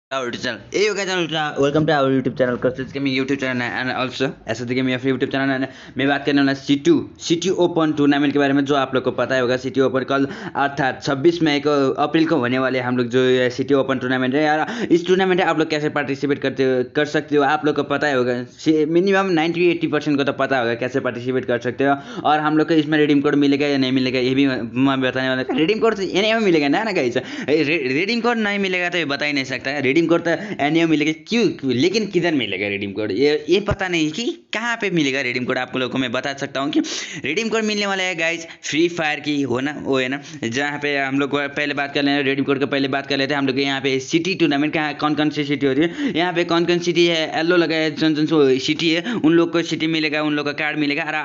our YouTube channel. Hey you guys, welcome to our YouTube channel. Customers Gaming YouTube channel है and also ऐसा Gaming अपनी YouTube channel है. मैं बात करने वाला सिटी ओपन टूर्नामेंट के बारे में, जो आप लोग को पता ही होगा. सिटी ओपन कल अर्थात 26 मई को अप्रैल को होने वाले हम लोग जो सिटी ओपन टूर्नामेंट है यार. इस टूर्नामेंट में आप लोग कैसे पार्टिसिपेट कर सकते हो आप लोग को पता ही होगा. मिनिमम 90-80% को तो पता होगा कैसे पार्टिसिपेट कर सकते हो. और हम लोग को इसमें रिडीम कोड मिलेगा या नहीं मिलेगा ये भी मैं बताने वाला. रिडीम कोड तो एनी मिलेगा ना गाइस. रिडीम कोड नहीं मिलेगा तो ये बता ही नहीं सकता. रिडीम कोड तो एनी मिलेगा क्यों, लेकिन किधर मिलेगा रिडीम कोड ये पता नहीं कि कहाँ पे मिलेगा रिडीम कोड. आप लोगों को मैं बता सकता हूँ कि रिडीम कोड मिलने वाला है गाइस फ्री फायर की हो ना, वो है ना, जहाँ पे हम लोग पहले बात कर लें रिडीम कोड का. पहले बात कर लेते हैं हम लोग यहाँ पे सिटी टूर्नामेंट कहाँ कौन कौन सी सिटी हो रही है. यहाँ पे कौन कौन सिटी है येलो लगा है, जन सिटी है उन लोग को सिटी मिलेगा, उन लोग का कार्ड मिलेगा. और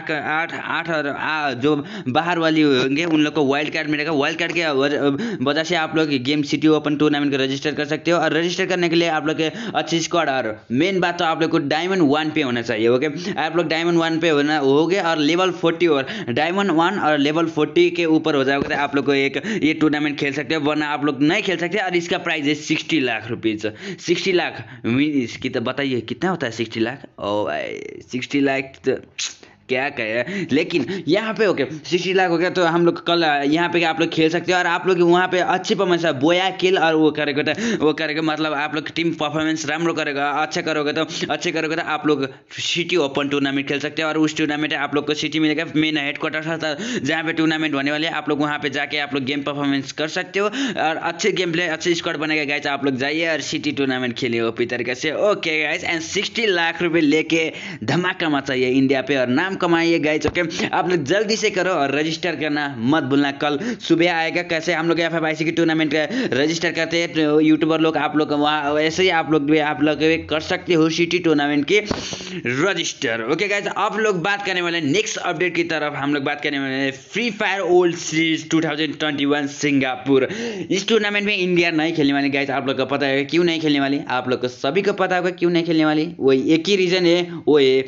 आठ और जो बाहर वाली होंगे उन लोग को वाइल्ड कार्ड मिलेगा. वाइल्ड कार्ड के वजह से आप लोग गेम सिटी ओपन टूर्नामेंट को रजिस्टर कर सकते हो. और रजिस्टर करने के लिए आप लोग के अच्छी स्क्वाड और मेन बात तो आप लोग को डायमंड 1 पे होना चाहिए. ओके, आप लोग डायमंड 1 पे हो गए और लेवल 40 और डायमंड 1 और लेवल 40 के ऊपर हो जाओगे तो आप लोग को एक ये टूर्नामेंट खेल सकते हो, वरना आप लोग नहीं खेल सकते. और इसका प्राइस है 60 लाख रुपीज़. 60 लाख इसकी तो बताइए कितना होता है 60 लाख. ओ भाई 60 लाख तो क्या कहे. लेकिन यहाँ पे ओके 60 लाख हो गया तो हम लोग कल यहाँ पे आप लोग खेल सकते हो. और आप लोग वहाँ पे अच्छी परफॉर्मेंस है बोया किल और वो करेगा मतलब आप लोग टीम परफॉर्मेंस राम्रो करेगा. अच्छे करोगे तो आप लोग सिटी ओपन टूर्नामेंट खेल सकते हो. और उस टूर्नामेंट में आप लोग को सिटी मिलेगा, मेन हेडक्वार्टर था जहाँ पे टूर्नामेंट होने वाले. आप लोग वहाँ पे जाके आप लोग गेम परफॉर्मेंस कर सकते हो और अच्छे गेम प्ले अच्छे स्क्वाड बनेगा गाइस. आप लोग जाइए और सिटी टूर्नामेंट खेलिए ओपी तरीके से. ओके गाइस, एंड 60 लाख रुपये लेके धमाका मचाइए इंडिया पे और नाम कमाइए गाइस. ओके, आप लोग जल्दी से करो और रजिस्टर करना मत भूलना. कल सुबह आएगा. कैसे हम लोग FFIC की टूर्नामेंट रजिस्टर करते हैं यूट्यूबर लोग, आप लोग वहाँ वैसे ही आप लोग भी कर सकते हो सिटी टूर्नामेंट के रजिस्टर. ओके गाइस, आप लोग बात करने वाले नेक्स्ट अपडेट की तरफ. हम लोग बात करने वाले Free Fire World Series 2021 Singapore. इस टूर्नामेंट में इंडिया नहीं खेलने वाली गाइस. आप लोग को पता है क्यों नहीं खेलने वाली, आप लोग को सभी को पता होगा क्यों नहीं खेलने वाली. वही एक ही रीजन है, वो है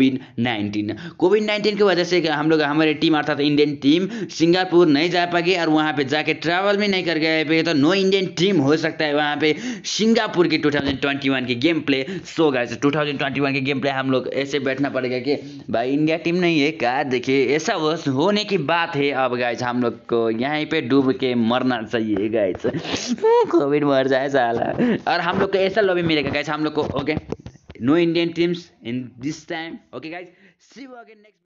कोविड-19 की वजह से हम लोग हमारी टीम अर्थात इंडियन टीम सिंगापुर नहीं जा पाएगी. और वहाँ पे जाके ट्रैवल भी नहीं कर गए तो नो इंडियन टीम हो सकता है वहाँ पे सिंगापुर की 2021 की गेम प्ले. सो गाइस 2021 की गेम प्ले हम लोग ऐसे बैठना पड़ेगा कि भाई इंडिया टीम नहीं है क्या. देखिए ऐसा होने की बात है. अब गाइस हम लोग को यहीं पे डूब के मरना चाहिए गाइस. कोविड मर जाए साला. और हम लोग को ऐसा लॉबी मिलेगा गाइस हम लोग को. Okay, no Indian teams in this time. Okay guys, see you again next.